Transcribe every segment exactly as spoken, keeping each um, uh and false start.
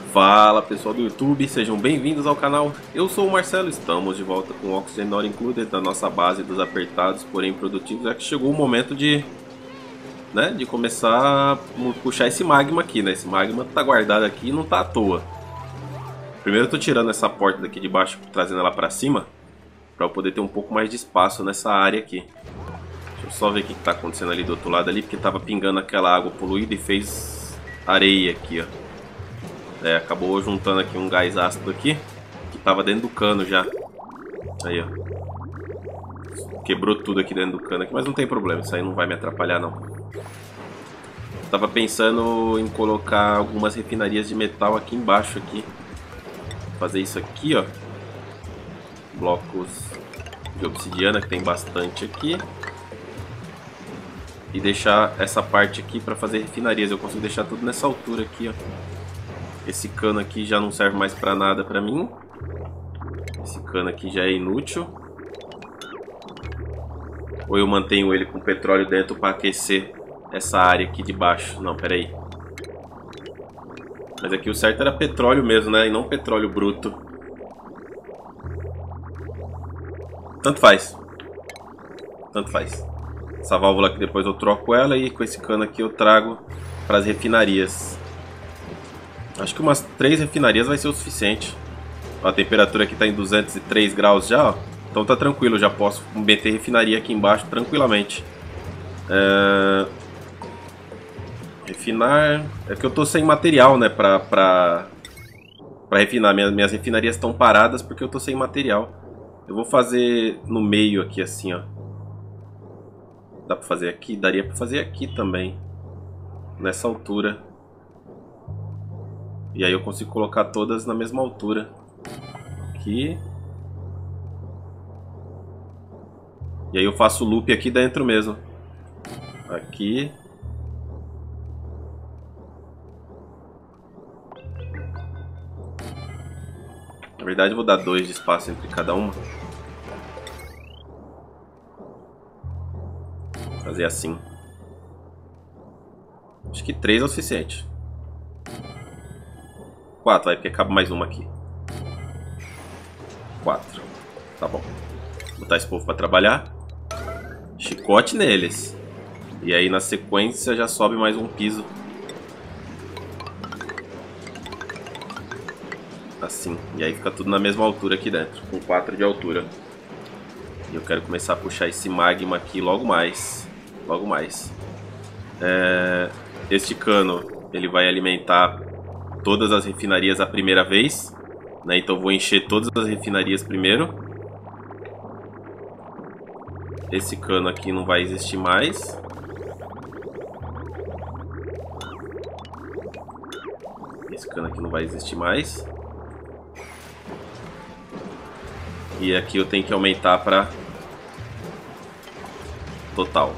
Fala pessoal do YouTube, sejam bem-vindos ao canal. Eu sou o Marcelo, estamos de volta com o Oxygen Not Included na nossa base dos apertados, porém produtivos. É que chegou o momento de, né, de começar a puxar esse magma aqui, né? Esse magma tá guardado aqui e não tá à toa. Primeiro eu tô tirando essa porta daqui de baixo, trazendo ela pra cima, pra eu poder ter um pouco mais de espaço nessa área aqui. Deixa eu só ver o que tá acontecendo ali do outro lado ali, porque tava pingando aquela água poluída e fez areia aqui, ó. É, acabou juntando aqui um gás ácido aqui, que tava dentro do cano já. Aí, ó. Quebrou tudo aqui dentro do cano aqui, mas não tem problema, isso aí não vai me atrapalhar não. Tava pensando em colocar algumas refinarias de metal aqui embaixo aqui. Fazer isso aqui, ó. Blocos de obsidiana, que tem bastante aqui. E deixar essa parte aqui para fazer refinarias. Eu consigo deixar tudo nessa altura aqui, ó. Esse cano aqui já não serve mais para nada para mim. Esse cano aqui já é inútil. Ou eu mantenho ele com petróleo dentro para aquecer essa área aqui de baixo. Não, pera aí. Mas aqui o certo era petróleo mesmo, né? E não petróleo bruto. Tanto faz. Tanto faz. Essa válvula aqui depois eu troco ela e com esse cano aqui eu trago para as refinarias. Acho que umas três refinarias vai ser o suficiente. Ó, a temperatura aqui está em duzentos e três graus já, ó. Então tá tranquilo, já posso meter refinaria aqui embaixo tranquilamente. É... Refinar... É que eu tô sem material, né, pra, pra... pra refinar. Minhas, minhas refinarias estão paradas porque eu tô sem material. Eu vou fazer no meio aqui assim, ó. Dá pra fazer aqui? Daria pra fazer aqui também. Nessa altura. E aí eu consigo colocar todas na mesma altura. Aqui. E aí eu faço o loop aqui dentro mesmo. Aqui. Na verdade eu vou dar dois de espaço entre cada uma. Vou fazer assim. Acho que três é o suficiente. Quatro, vai, porque cabe mais uma aqui. Quatro. Tá bom. Vou botar esse povo pra trabalhar. Chicote neles. E aí na sequência já sobe mais um piso. Assim. E aí fica tudo na mesma altura aqui dentro. Com quatro de altura. E eu quero começar a puxar esse magma aqui logo mais. Logo mais. É... Este cano, ele vai alimentar todas as refinarias a primeira vez, né? Então eu vou encher todas as refinarias primeiro. Esse cano aqui não vai existir mais. Esse cano aqui não vai existir mais. E aqui eu tenho que aumentar para total.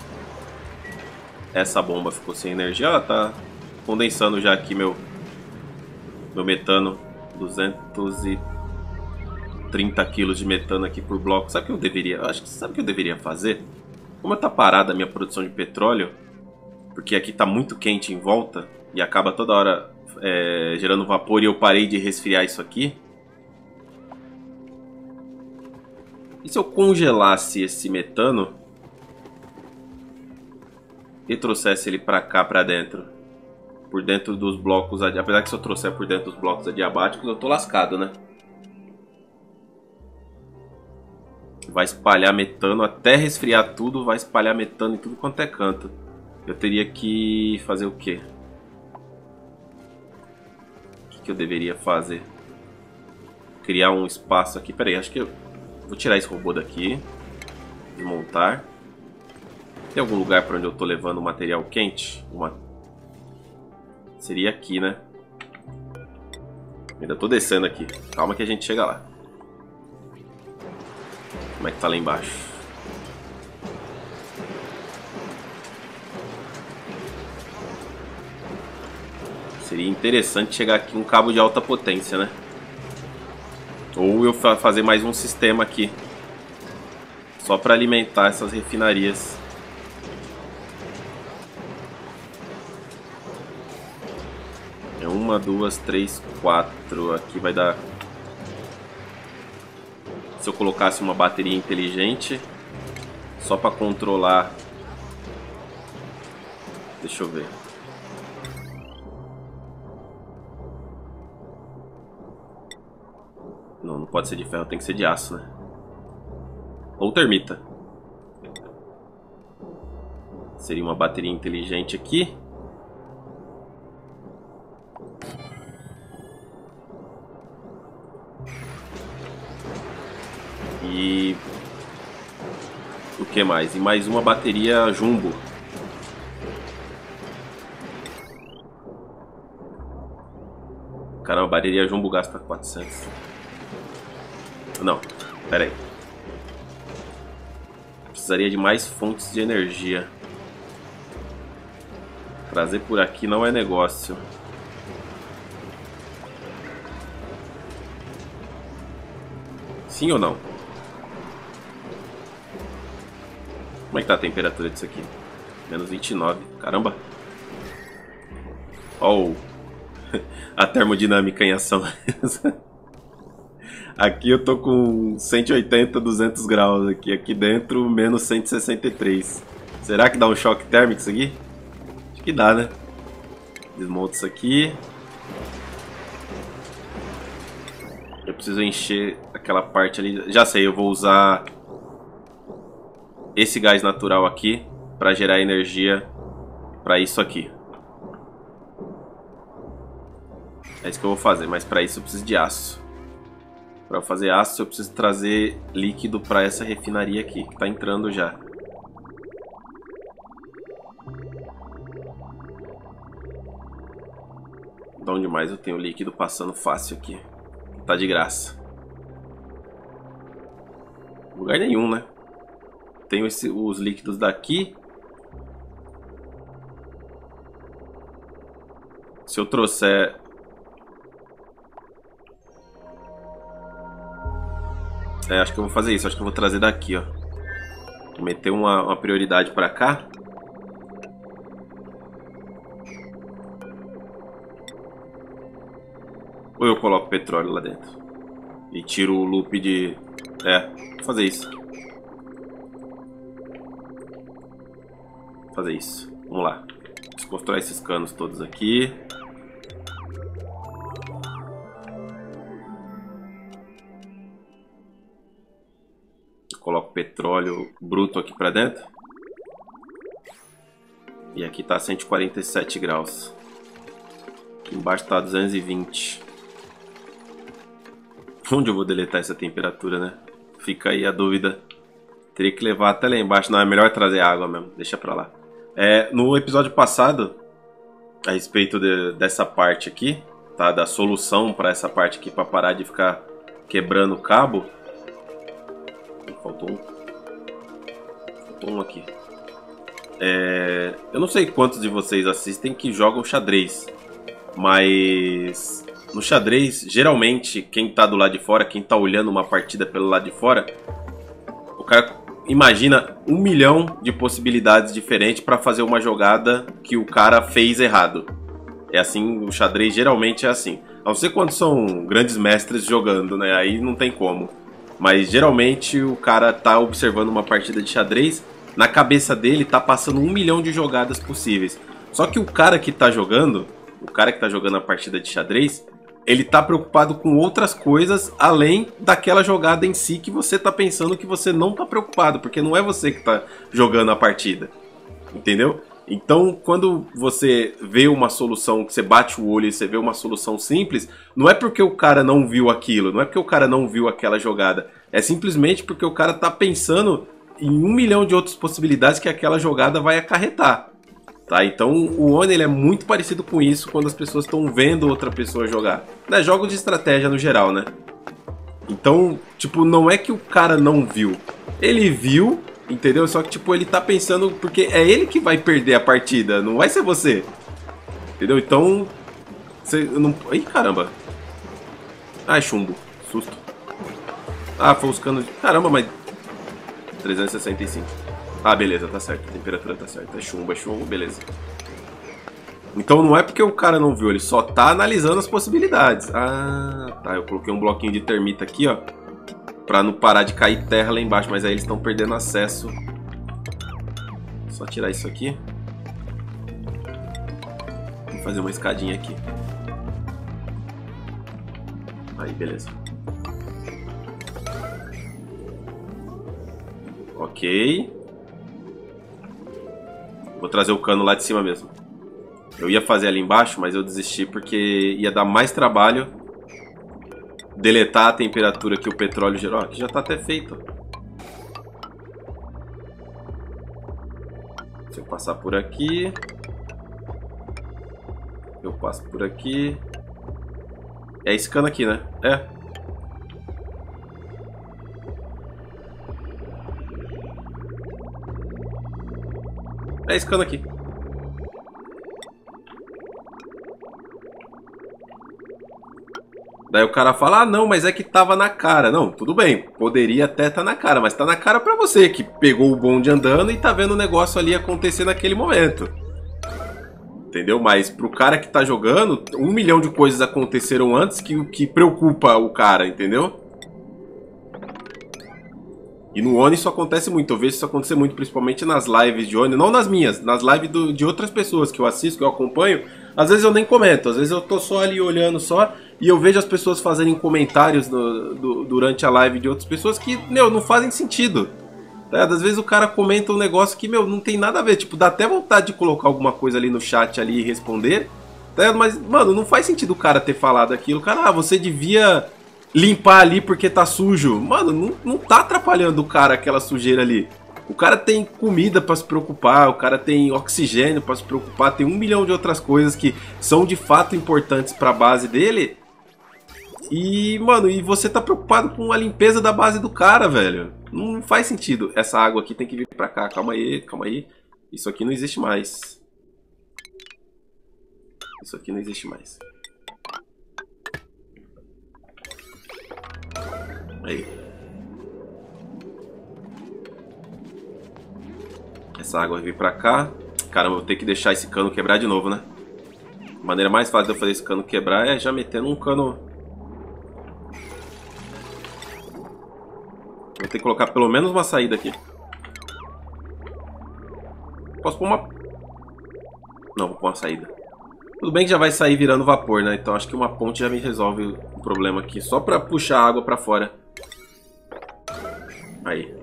Essa bomba ficou sem energia. Ela tá condensando já aqui meu Meu metano, duzentos e trinta quilos de metano aqui por bloco. Sabe o que eu deveria? Eu acho que sabe o que eu deveria fazer? Como está parada a minha produção de petróleo, porque aqui está muito quente em volta e acaba toda hora é, gerando vapor e eu parei de resfriar isso aqui. E se eu congelasse esse metano e trouxesse ele para cá, para dentro? Por dentro dos blocos, apesar que se eu trouxer por dentro dos blocos adiabáticos, eu tô lascado, né? Vai espalhar metano até resfriar tudo, vai espalhar metano em tudo quanto é canto. Eu teria que fazer o quê? O que, que eu deveria fazer? Criar um espaço aqui. Pera aí, acho que eu vou tirar esse robô daqui. Desmontar. Tem algum lugar para onde eu tô levando material quente? Uma... Seria aqui, né? Ainda tô descendo aqui. Calma que a gente chega lá. Como é que tá lá embaixo? Seria interessante chegar aqui um cabo de alta potência, né? Ou eu fazer mais um sistema aqui. Só para alimentar essas refinarias. Uma, duas, três, quatro. Aqui vai dar... Se eu colocasse uma bateria inteligente, só para controlar... Deixa eu ver. Não, não pode ser de ferro, tem que ser de aço, né? Ou termita. Seria uma bateria inteligente aqui. E... o que mais? E mais uma bateria jumbo. Caramba, a bateria jumbo gasta quatrocentos. Não, pera aí. Precisaria de mais fontes de energia. Trazer por aqui não é negócio. Sim ou não? Como é que tá a temperatura disso aqui? menos vinte e nove. Caramba. Oh. A termodinâmica em ação. Aqui eu tô com cento e oitenta, duzentos graus aqui. Aqui dentro, menos cento e sessenta e três. Será que dá um choque térmico isso aqui? Acho que dá, né? Desmonto isso aqui. Eu preciso encher aquela parte ali. Já sei, eu vou usar esse gás natural aqui para gerar energia para isso aqui. É isso que eu vou fazer, mas para isso eu preciso de aço. Para fazer aço eu preciso trazer líquido para essa refinaria aqui, que está entrando já. De onde mais eu tenho líquido passando fácil aqui? Tá de graça. Lugar nenhum, né? Tenho esse, os líquidos daqui. Se eu trouxer... É, acho que eu vou fazer isso. Acho que eu vou trazer daqui, ó. Vou meter uma, uma prioridade pra cá. Ou eu coloco petróleo lá dentro e tiro o loop de... É, vou fazer isso. Vou fazer isso. Vamos lá. Desconstruir esses canos todos aqui. Eu coloco petróleo bruto aqui pra dentro. E aqui tá cento e quarenta e sete graus. Aqui embaixo tá duzentos e vinte. Onde eu vou deletar essa temperatura, né? Fica aí a dúvida. Teria que levar até lá embaixo. Não, é melhor trazer água mesmo. Deixa pra lá. É, no episódio passado, a respeito de, dessa parte aqui, tá? Da solução para essa parte aqui, para parar de ficar quebrando o cabo. Faltou um. Faltou um aqui. É, eu não sei quantos de vocês assistem que jogam xadrez. Mas... no xadrez, geralmente, quem tá do lado de fora, quem tá olhando uma partida pelo lado de fora, o cara imagina um milhão de possibilidades diferentes para fazer uma jogada que o cara fez errado. É assim, o xadrez geralmente é assim. A não ser quando são grandes mestres jogando, né? Aí não tem como. Mas geralmente o cara tá observando uma partida de xadrez, na cabeça dele tá passando um milhão de jogadas possíveis. Só que o cara que tá jogando, o cara que tá jogando a partida de xadrez, ele tá preocupado com outras coisas além daquela jogada em si que você tá pensando que você não tá preocupado, porque não é você que tá jogando a partida, entendeu? Então, quando você vê uma solução, que você bate o olho e você vê uma solução simples, não é porque o cara não viu aquilo, não é porque o cara não viu aquela jogada, é simplesmente porque o cara tá pensando em um milhão de outras possibilidades que aquela jogada vai acarretar. Tá, então o Oni ele é muito parecido com isso quando as pessoas estão vendo outra pessoa jogar. Né? Jogos de estratégia no geral, né? Então, tipo, não é que o cara não viu. Ele viu, entendeu? Só que, tipo, ele tá pensando... porque é ele que vai perder a partida, não vai ser você. Entendeu? Então... Você não... Ih, caramba. Ai, chumbo. Susto. Ah, foi os canos... Caramba, mas... trezentos e sessenta e cinco. Ah, beleza, tá certo. A temperatura tá certa. É chumbo, é chumbo, beleza. Então não é porque o cara não viu, ele só tá analisando as possibilidades. Ah, tá. Eu coloquei um bloquinho de termita aqui, ó. Pra não parar de cair terra lá embaixo, mas aí eles estão perdendo acesso. Só tirar isso aqui. Vou fazer uma escadinha aqui. Aí, beleza. Ok. Vou trazer o cano lá de cima mesmo. Eu ia fazer ali embaixo, mas eu desisti porque ia dar mais trabalho deletar a temperatura que o petróleo gerou. Aqui já tá até feito. Se eu passar por aqui, eu passo por aqui. É esse cano aqui, né? É. É esse cano aqui. Daí o cara fala, ah não, mas é que tava na cara. Não, tudo bem, poderia até estar na cara, mas tá na cara pra você, que pegou o bonde andando e tá vendo o negócio ali acontecer naquele momento. Entendeu? Mas pro cara que tá jogando, um milhão de coisas aconteceram antes que, que preocupa o cara, entendeu? E no Oni isso acontece muito, eu vejo isso acontecer muito, principalmente nas lives de Oni, não nas minhas, nas lives do, de outras pessoas que eu assisto, que eu acompanho. Às vezes eu nem comento, às vezes eu tô só ali olhando só e eu vejo as pessoas fazerem comentários no, do, durante a live de outras pessoas que, meu, não fazem sentido. Tá? Às vezes o cara comenta um negócio que, meu, não tem nada a ver, tipo, dá até vontade de colocar alguma coisa ali no chat ali e responder, tá? Mas, mano, não faz sentido o cara ter falado aquilo. O cara, ah, você devia limpar ali porque tá sujo. Mano, não, não tá atrapalhando o cara aquela sujeira ali. O cara tem comida pra se preocupar, o cara tem oxigênio pra se preocupar, tem um milhão de outras coisas que são de fato importantes pra base dele. E, mano, e você tá preocupado com a limpeza da base do cara, velho. Não faz sentido. Essa água aqui tem que vir pra cá. Calma aí, calma aí. Isso aqui não existe mais. Isso aqui não existe mais. Aí. Essa água vai vir pra cá. Caramba, eu vou ter que deixar esse cano quebrar de novo, né? A maneira mais fácil de eu fazer esse cano quebrar é já metendo um cano... Vou ter que colocar pelo menos uma saída aqui. Posso pôr uma... Não, vou pôr uma saída. Tudo bem que já vai sair virando vapor, né? Então acho que uma ponte já me resolve o problema aqui. Só pra puxar a água pra fora. Aí.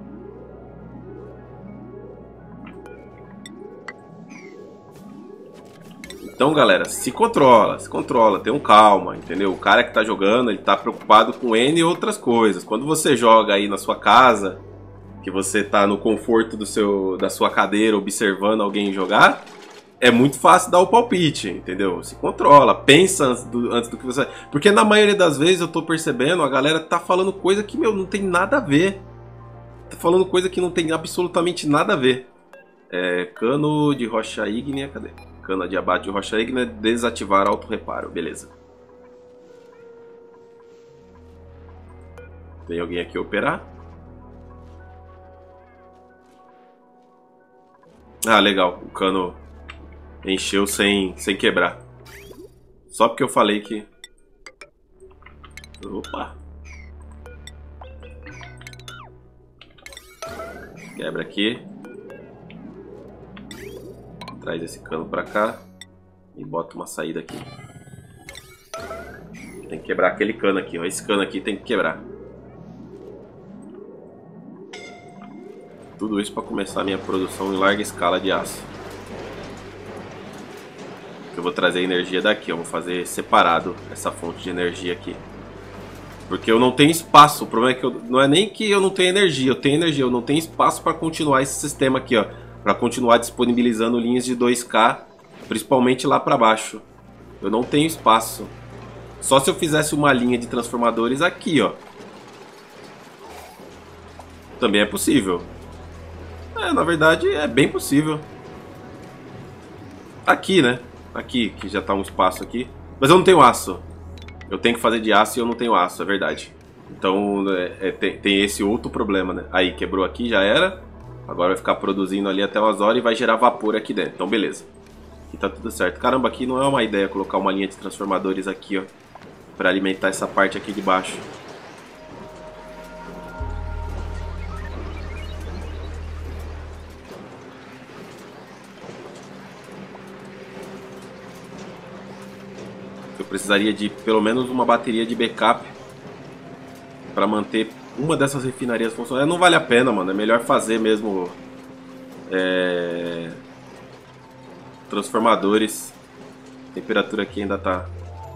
Então, galera, se controla, se controla, tenham calma, entendeu? O cara que tá jogando, ele tá preocupado com N e outras coisas. Quando você joga aí na sua casa, que você tá no conforto do seu, da sua cadeira observando alguém jogar, é muito fácil dar o palpite, entendeu? Se controla, pensa antes do, antes do que você... Porque na maioria das vezes eu tô percebendo, a galera tá falando coisa que, meu, não tem nada a ver. Tá falando coisa que não tem absolutamente nada a ver. É, cano de rocha ígnea, cadê? Cana de abate de rocha ígnea, desativar auto-reparo, beleza. Tem alguém aqui a operar? Ah, legal, o cano encheu sem, sem quebrar. Só porque eu falei que... Opa! Quebra aqui. Traz esse cano pra cá e bota uma saída aqui. Tem que quebrar aquele cano aqui, ó. Esse cano aqui tem que quebrar. Tudo isso para começar a minha produção em larga escala de aço. Eu vou trazer energia daqui, eu vou fazer separado essa fonte de energia aqui. Porque eu não tenho espaço. O problema é que eu, não é nem que eu não tenho energia, eu tenho energia, eu não tenho espaço para continuar esse sistema aqui, ó. Para continuar disponibilizando linhas de dois K, principalmente lá para baixo. Eu não tenho espaço. Só se eu fizesse uma linha de transformadores aqui, ó. Também é possível. É, na verdade, é bem possível. Aqui, né? Aqui, que já tá um espaço aqui. Mas eu não tenho aço. Eu tenho que fazer de aço e eu não tenho aço, é verdade. Então, é, é, tem, tem esse outro problema, né? Aí, quebrou aqui, já era. Agora vai ficar produzindo ali até umas horas e vai gerar vapor aqui dentro. Então, beleza. Aqui tá tudo certo. Caramba, aqui não é uma ideia colocar uma linha de transformadores aqui, ó, pra alimentar essa parte aqui de baixo. Eu precisaria de pelo menos uma bateria de backup para manter uma dessas refinarias funcionando. Não vale a pena, mano. É melhor fazer mesmo é... transformadores. A temperatura aqui ainda tá...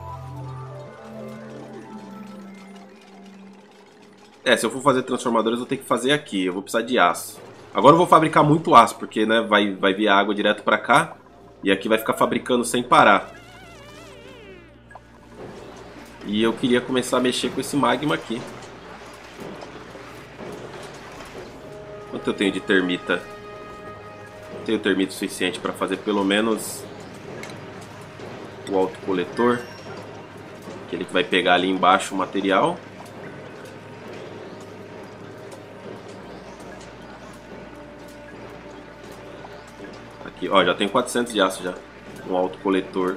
É, se eu for fazer transformadores eu tenho que fazer aqui. Eu vou precisar de aço. Agora eu vou fabricar muito aço, porque né, vai, vai vir a água direto para cá. E aqui vai ficar fabricando sem parar. E eu queria começar a mexer com esse magma aqui. Quanto eu tenho de termita? Eu tenho termita suficiente para fazer pelo menos o autocoletor. Que ele vai pegar ali embaixo o material. Aqui, ó, já tenho quatrocentos de aço já. Um autocoletor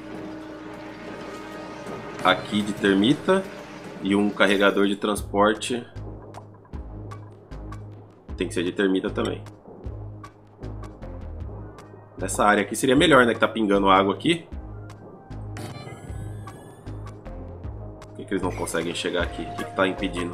aqui de termita e um carregador de transporte. Tem que ser de termita também. Nessa área aqui seria melhor, né? Que tá pingando água aqui. Por que, que eles não conseguem chegar aqui? O que, que tá impedindo?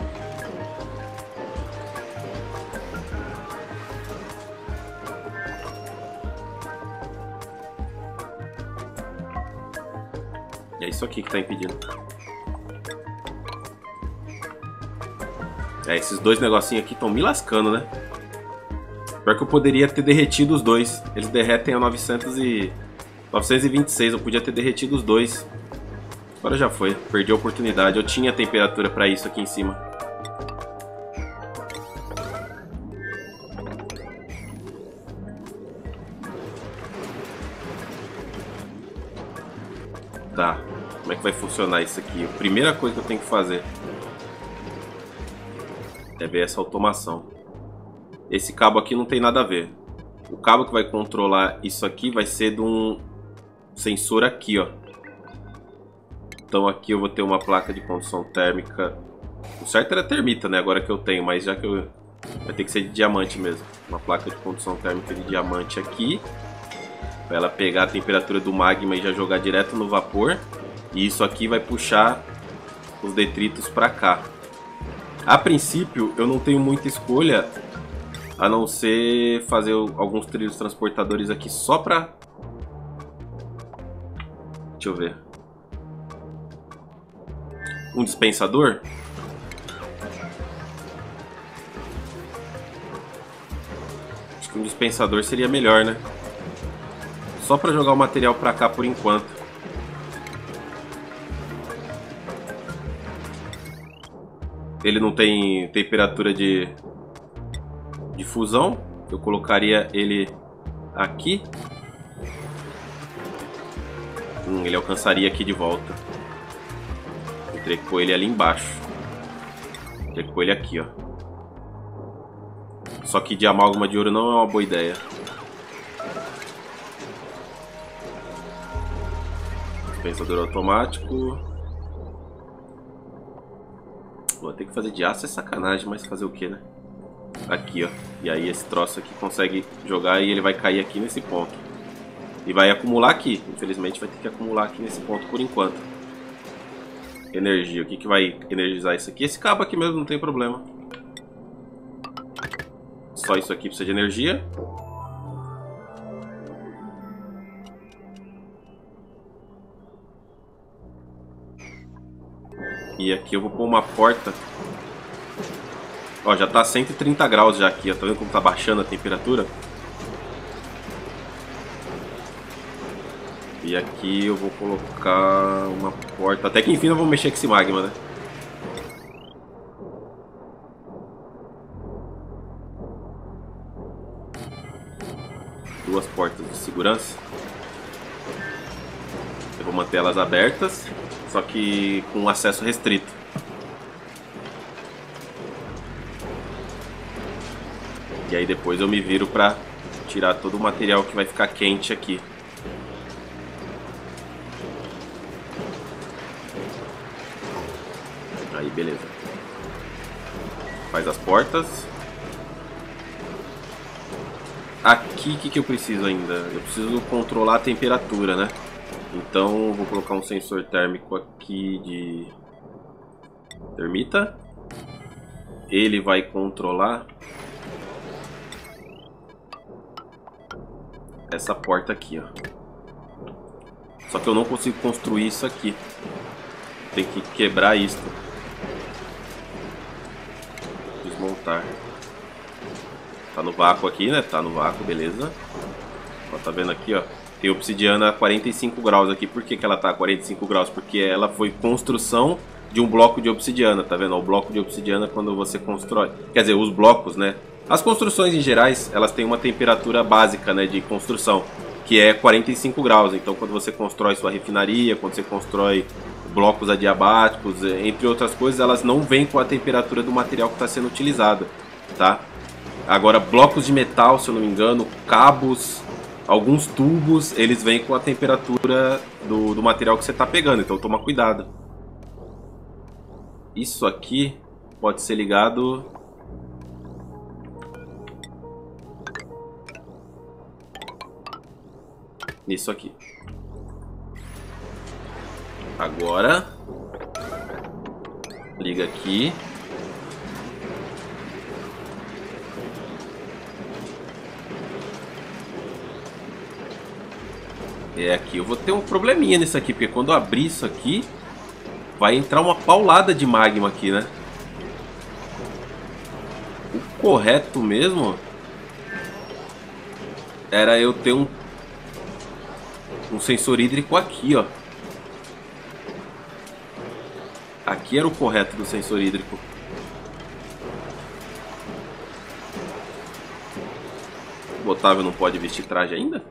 É isso aqui que tá impedindo. É, esses dois negocinhos aqui estão me lascando, né? Pior que eu poderia ter derretido os dois. Eles derretem a novecentos e vinte e seis. Eu podia ter derretido os dois. Agora já foi. Perdi a oportunidade. Eu tinha temperatura pra isso aqui em cima. Tá. Como é que vai funcionar isso aqui? A primeira coisa que eu tenho que fazer é ver essa automação. Esse cabo aqui não tem nada a ver. O cabo que vai controlar isso aqui vai ser de um sensor aqui, ó. Então aqui eu vou ter uma placa de condução térmica. O certo era termita, né? Agora que eu tenho, mas já que eu... vai ter que ser de diamante mesmo. Uma placa de condução térmica de diamante aqui. Pra ela pegar a temperatura do magma e já jogar direto no vapor. E isso aqui vai puxar os detritos pra cá. A princípio eu não tenho muita escolha a não ser fazer alguns trilhos transportadores aqui só pra... Deixa eu ver. Um dispensador? Acho que um dispensador seria melhor, né? Só pra jogar o material pra cá por enquanto. Ele não tem temperatura de, de fusão. Eu colocaria ele aqui. Hum, ele alcançaria aqui de volta. Eu teria que pôr ele ali embaixo. Eu teria que pôr ele aqui, ó. Só que de amálgama de ouro não é uma boa ideia. Dispensador automático. Vou ter que fazer de aço é sacanagem, mas fazer o que, né? Aqui, ó. E aí esse troço aqui consegue jogar e ele vai cair aqui nesse ponto. E vai acumular aqui. Infelizmente vai ter que acumular aqui nesse ponto por enquanto. Energia. O que, que vai energizar isso aqui? Esse cabo aqui mesmo, não tem problema. Só isso aqui precisa de energia. E aqui eu vou pôr uma porta. Ó, já tá a cento e trinta graus já aqui, ó. Tá vendo como tá baixando a temperatura? E aqui eu vou colocar uma porta. Até que enfim eu vou mexer com esse magma, né? Duas portas de segurança. Eu vou manter elas abertas, só que com acesso restrito. E aí depois eu me viro pra tirar todo o material que vai ficar quente aqui. Aí, beleza. Faz as portas. Aqui, o que, que eu preciso ainda? Eu preciso controlar a temperatura, né? Então, vou colocar um sensor térmico aqui de termita. Ele vai controlar essa porta aqui, ó. Só que eu não consigo construir isso aqui. Tem que quebrar isso. Desmontar. Tá no vácuo aqui, né? Tá no vácuo, beleza. Ó, tá vendo aqui, ó? Tem obsidiana a quarenta e cinco graus aqui. Por que que ela tá a quarenta e cinco graus? Porque ela foi construção de um bloco de obsidiana, tá vendo? O bloco de obsidiana, quando você constrói... Quer dizer, os blocos, né? As construções em gerais, elas têm uma temperatura básica, né, de construção, que é quarenta e cinco graus. Então, quando você constrói sua refinaria, quando você constrói blocos adiabáticos, entre outras coisas, elas não vêm com a temperatura do material que está sendo utilizado, tá? Agora, blocos de metal, se eu não me engano, cabos, alguns tubos, eles vêm com a temperatura do, do material que você está pegando, então toma cuidado. Isso aqui pode ser ligado... nisso aqui. Agora liga aqui. É aqui. Eu vou ter um probleminha nisso aqui, porque quando eu abrir isso aqui, vai entrar uma paulada de magma aqui, né? O correto mesmo era eu ter um um sensor hídrico aqui, ó. Aqui era o correto do sensor hídrico. O Otávio não pode vestir traje ainda?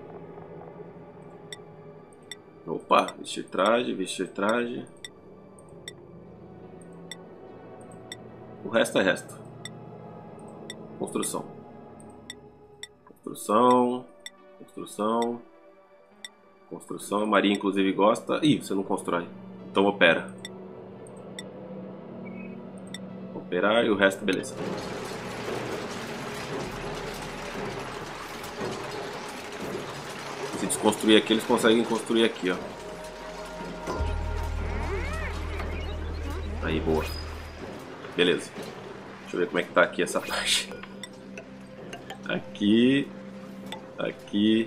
Opa, vestir traje, vestir traje. O resto é resto. Construção. Construção. Construção. Construção, a Maria inclusive gosta. Ih, você não constrói. Então opera. Operar e o resto, beleza. Se desconstruir aqui, eles conseguem construir aqui, ó. Aí, boa. Beleza. Deixa eu ver como é que tá aqui essa parte. Aqui. Aqui.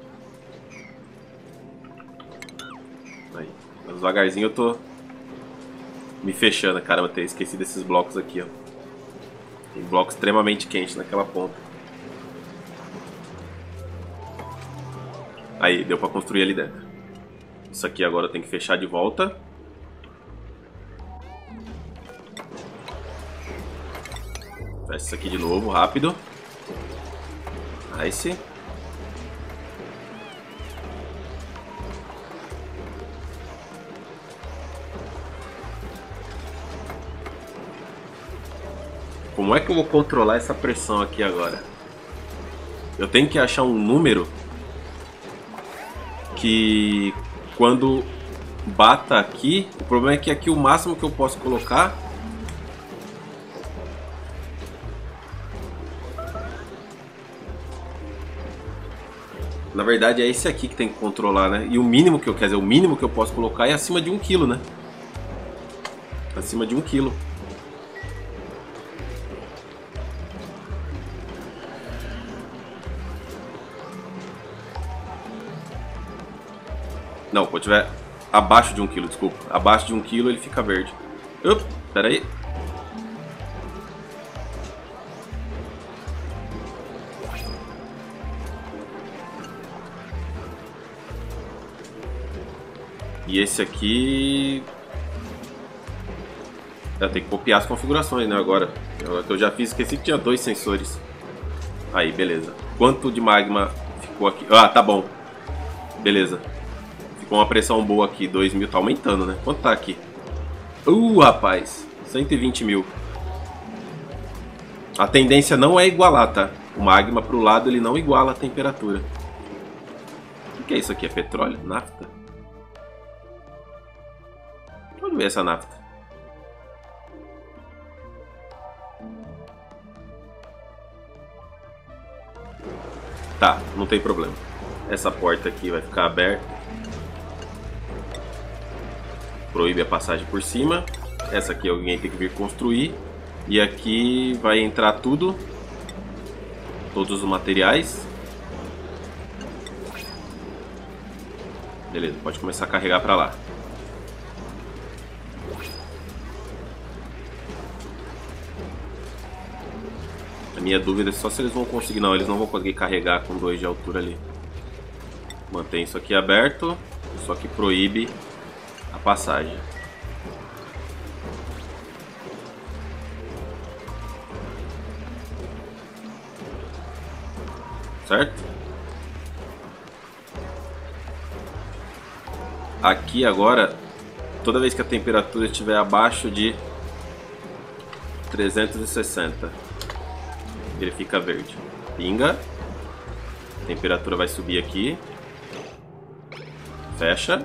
Aí. Devagarzinho eu tô me fechando. Caramba, eu ter esquecido esses blocos aqui, ó. Tem bloco extremamente quente naquela ponta. Aí, deu pra construir ali dentro. Isso aqui agora eu tenho que fechar de volta. Fecha isso aqui de novo, rápido. Nice. Como é que eu vou controlar essa pressão aqui agora? Eu tenho que achar um número que quando bata aqui, o problema é que aqui o máximo que eu posso colocar na verdade é esse aqui que tem que controlar, né? E o mínimo que eu quer dizer, o mínimo que eu posso colocar é acima de um quilo, né? Acima de um quilo. Não, quando tiver abaixo de um quilo, desculpa. Abaixo de um quilo ele fica verde. Up, pera aí. E esse aqui... eu tenho que copiar as configurações, né, agora. Eu, eu já fiz, esqueci que tinha dois sensores. Aí, beleza. Quanto de magma ficou aqui? Ah, tá bom. Beleza. Com uma pressão boa aqui, dois mil, tá aumentando, né? Quanto tá aqui? Uh, rapaz, cento e vinte mil. A tendência não é igualar, tá? O magma pro lado, ele não iguala a temperatura. O que é isso aqui? É petróleo? Nafta? Onde veio essa nafta? Tá, não tem problema. Essa porta aqui vai ficar aberta. Proíbe a passagem por cima. Essa aqui alguém tem que vir construir. E aqui vai entrar tudo. Todos os materiais. Beleza, pode começar a carregar pra lá. A minha dúvida é só se eles vão conseguir. Não, eles não vão conseguir carregar com dois de altura ali. Mantém isso aqui aberto. Só que proíbe a passagem. Certo? Aqui agora, toda vez que a temperatura estiver abaixo de trezentos e sessenta, ele fica verde. Pinga. A temperatura vai subir aqui. Fecha.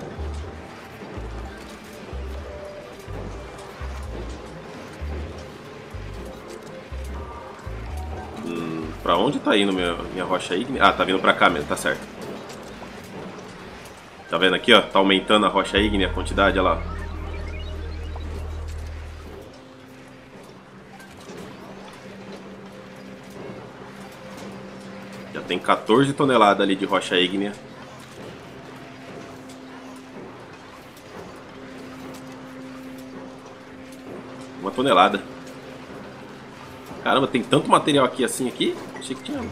Hum, pra onde tá indo minha, minha rocha ígnea? Ah, tá vindo pra cá mesmo, tá certo. Tá vendo aqui, ó? Tá aumentando a rocha ígnea, a quantidade, olha lá. Já tem quatorze toneladas ali de rocha ígnea. Uma tonelada. Caramba, tem tanto material aqui assim aqui? Achei que tinha.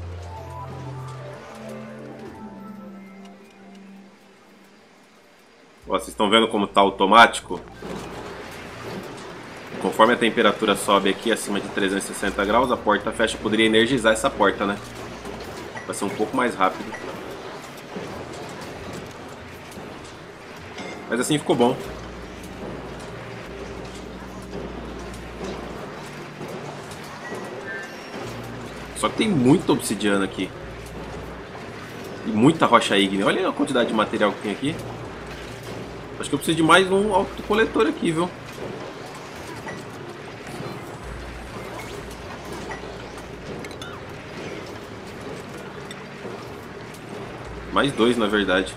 Ó, vocês estão vendo como tá automático? Conforme a temperatura sobe aqui acima de trezentos e sessenta graus, a porta fecha. Eu poderia energizar essa porta, né? Vai ser um pouco mais rápido. Mas assim ficou bom. Só que tem muita obsidiana aqui. E muita rocha ígnea. Olha a quantidade de material que tem aqui. Acho que eu preciso de mais um autocoletor aqui, viu? Mais dois, na verdade.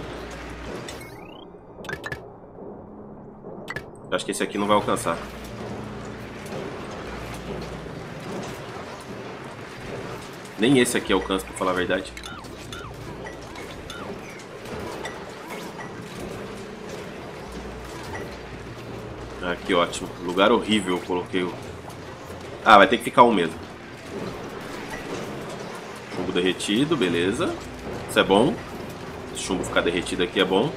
Acho que esse aqui não vai alcançar. Nem esse aqui alcança, pra falar a verdade. Ah, que ótimo. Lugar horrível eu coloquei o... Ah, vai ter que ficar um mesmo. Chumbo derretido, beleza. Isso é bom. Esse chumbo ficar derretido aqui é bom.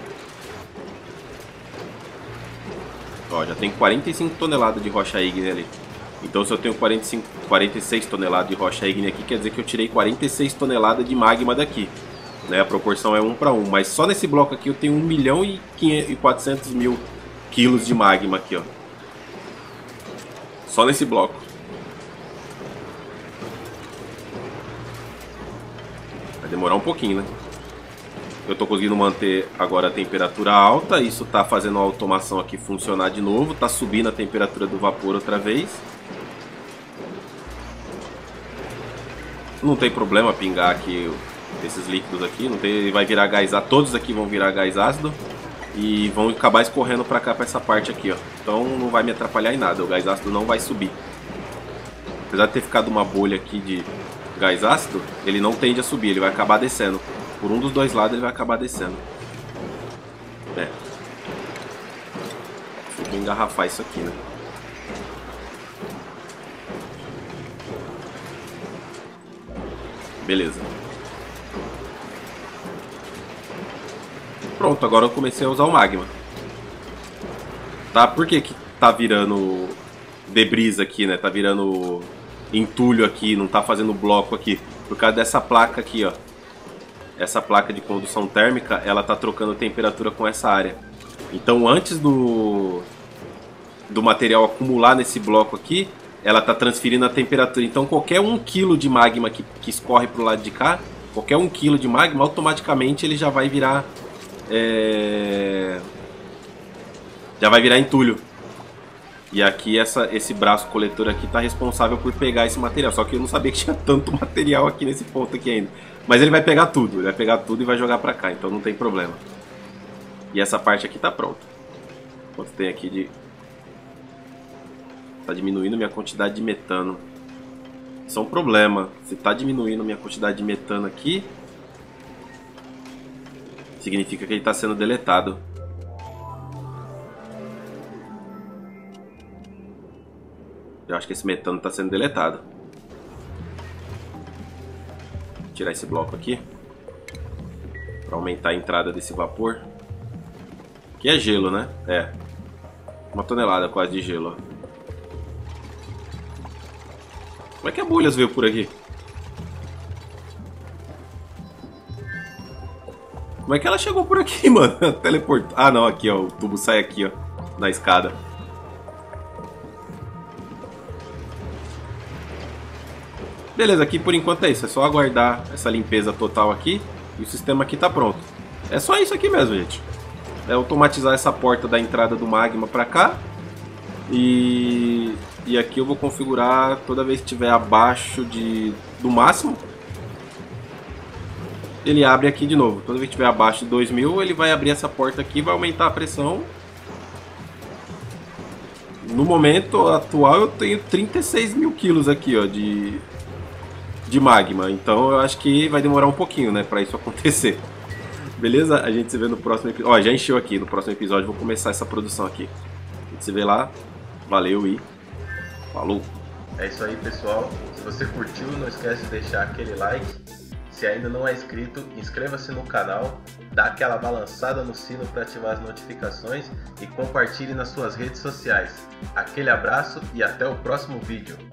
Ó, já tem quarenta e cinco toneladas de rocha ígnea ali. Então se eu tenho quarenta e cinco, quarenta e seis toneladas de rocha ígnea aqui, quer dizer que eu tirei quarenta e seis toneladas de magma daqui. Né? A proporção é um para um. Mas só nesse bloco aqui eu tenho um milhão e quatrocentos mil quilos de magma aqui, ó. Só nesse bloco. Vai demorar um pouquinho, né? Eu tô conseguindo manter agora a temperatura alta. Isso tá fazendo a automação aqui funcionar de novo. Tá subindo a temperatura do vapor outra vez. Não tem problema pingar aqui esses líquidos aqui. Não tem, vai virar gás ácido. Todos aqui vão virar gás ácido. E vão acabar escorrendo pra cá, pra essa parte aqui, ó. Então não vai me atrapalhar em nada. O gás ácido não vai subir. Apesar de ter ficado uma bolha aqui de gás ácido, ele não tende a subir. Ele vai acabar descendo. Por um dos dois lados ele vai acabar descendo. É. Vou engarrafar isso aqui, né? Beleza. Pronto, agora eu comecei a usar o magma. Tá? Por que que tá virando debris aqui, né? Tá virando entulho aqui, não tá fazendo bloco aqui. Por causa dessa placa aqui, ó. Essa placa de condução térmica, ela tá trocando temperatura com essa área. Então antes do, do material acumular nesse bloco aqui, ela tá transferindo a temperatura. Então qualquer um quilo de magma que, que escorre pro lado de cá, qualquer um quilo de magma, automaticamente ele já vai virar... É... já vai virar entulho. E aqui essa, esse braço coletor aqui tá responsável por pegar esse material. Só que eu não sabia que tinha tanto material aqui nesse ponto aqui ainda. Mas ele vai pegar tudo, ele vai pegar tudo e vai jogar pra cá, então não tem problema. E essa parte aqui tá pronta. Quanto tem aqui de... Tá diminuindo minha quantidade de metano. Isso é um problema. Se tá diminuindo minha quantidade de metano aqui, significa que ele tá sendo deletado. Eu acho que esse metano está sendo deletado. Vou tirar esse bloco aqui para aumentar a entrada desse vapor. Aqui é gelo, né? É. Uma tonelada quase de gelo. Como é que a Bulhas veio por aqui? Como é que ela chegou por aqui, mano? Teleportou. Ah, não, aqui, ó. O tubo sai aqui, ó. Na escada. Beleza, aqui por enquanto é isso. É só aguardar essa limpeza total aqui e o sistema aqui tá pronto. É só isso aqui mesmo, gente. É automatizar essa porta da entrada do magma pra cá. E, e aqui eu vou configurar toda vez que estiver abaixo de, do máximo. Ele abre aqui de novo. Toda vez que estiver abaixo de dois mil, ele vai abrir essa porta aqui e vai aumentar a pressão. No momento atual eu tenho trinta e seis mil quilos aqui, ó, de... de magma, então eu acho que vai demorar um pouquinho, né, pra isso acontecer. Beleza? A gente se vê no próximo episódio. Ó, já encheu aqui, no próximo episódio vou começar essa produção aqui. A gente se vê lá, valeu e falou! É isso aí, pessoal. Se você curtiu, não esquece de deixar aquele like. Se ainda não é inscrito, inscreva-se no canal, dá aquela balançada no sino para ativar as notificações e compartilhe nas suas redes sociais. Aquele abraço e até o próximo vídeo.